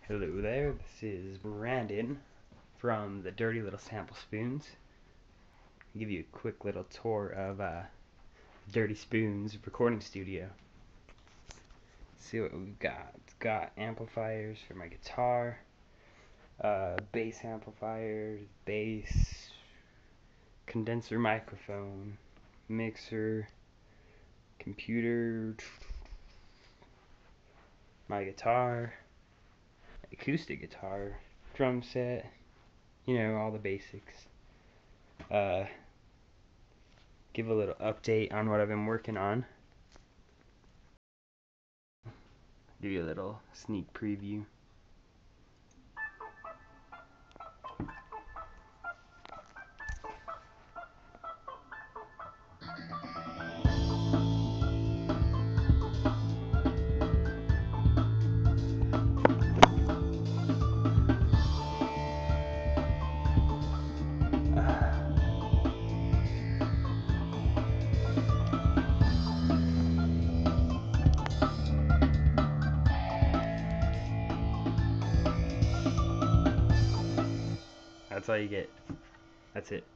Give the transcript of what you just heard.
Hello there, this is Brandon from the Dirty Little Sample Spoons. I'll give you a quick little tour of Dirty Spoons recording studio. See what we've got. It's got amplifiers for my guitar, bass amplifiers, bass, condenser microphone, mixer, computer, my guitar, acoustic guitar, drum set, all the basics. Give a little update on what I've been working on. Give you a little sneak preview. That's all you get. That's it.